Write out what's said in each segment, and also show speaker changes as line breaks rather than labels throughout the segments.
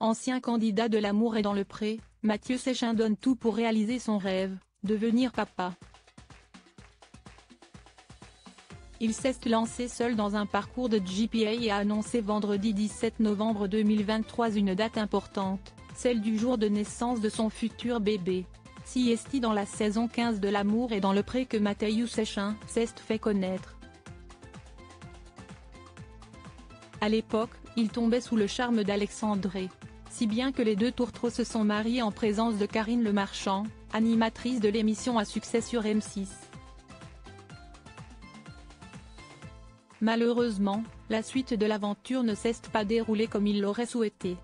Ancien candidat de L'amour est dans le pré, Mathieu Séchin donne tout pour réaliser son rêve, devenir papa. Il s'est lancé seul dans un parcours de GPA et a annoncé vendredi 17 novembre 2023 une date importante, celle du jour de naissance de son futur bébé. C'est dans la saison 15 de L'amour est dans le pré que Mathieu Séchin s'est fait connaître. À l'époque, il tombait sous le charme d'Alexandré. Si bien que les deux tourtereaux se sont mariés en présence de Karine Le Marchand, animatrice de l'émission à succès sur M6. Malheureusement, la suite de l'aventure ne s'est pas déroulée comme il l'aurait souhaité.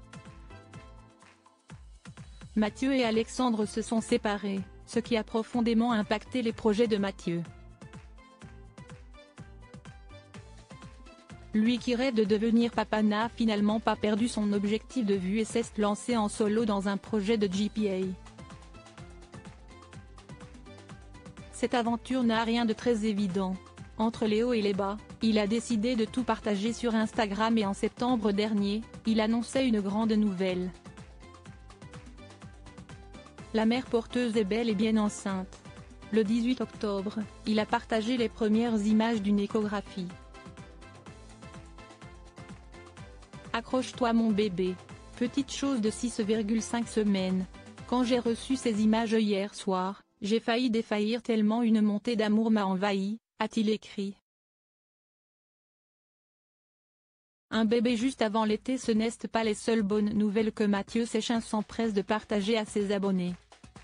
Mathieu et Alexandre se sont séparés, ce qui a profondément impacté les projets de Mathieu. Lui qui rêve de devenir papa n'a finalement pas perdu son objectif de vue et s'est lancé en solo dans un projet de GPA. Cette aventure n'a rien de très évident. Entre les hauts et les bas, il a décidé de tout partager sur Instagram et en septembre dernier, il annonçait une grande nouvelle. La mère porteuse est bel et bien enceinte. Le 18 octobre, il a partagé les premières images d'une échographie. Accroche-toi mon bébé. Petite chose de 6,5 semaines. Quand j'ai reçu ces images hier soir, j'ai failli défaillir tellement une montée d'amour m'a envahi, a-t-il écrit. Un bébé juste avant l'été, ce n'est pas les seules bonnes nouvelles que Mathieu Séchin s'empresse de partager à ses abonnés.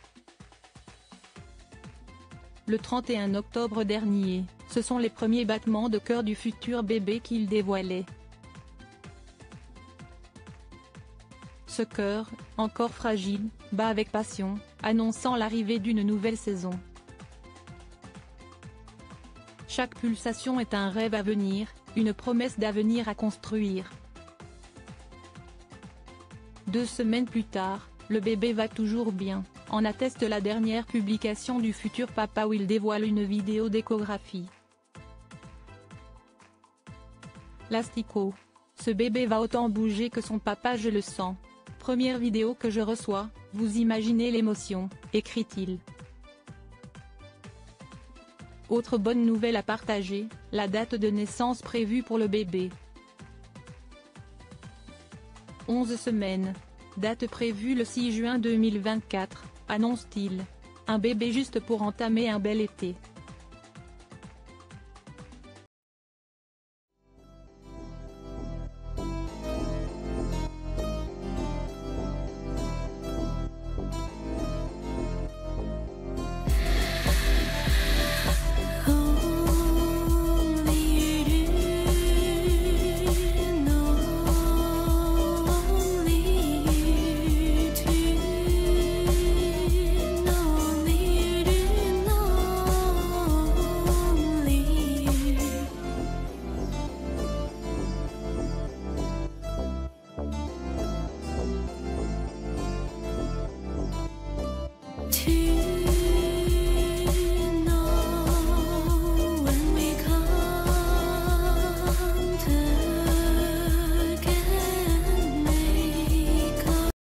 Le 31 octobre dernier, ce sont les premiers battements de cœur du futur bébé qu'il dévoilait. Ce cœur, encore fragile, bat avec passion, annonçant l'arrivée d'une nouvelle saison. Chaque pulsation est un rêve à venir, une promesse d'avenir à construire. 2 semaines plus tard, le bébé va toujours bien, en atteste la dernière publication du futur papa où il dévoile une vidéo d'échographie. L'asticot. Ce bébé va autant bouger que son papa, je le sens. Première vidéo que je reçois, vous imaginez l'émotion, écrit-il. Autre bonne nouvelle à partager, la date de naissance prévue pour le bébé. 11 semaines. Date prévue le 6 juin 2024, annonce-t-il. Un bébé juste pour entamer un bel été.
To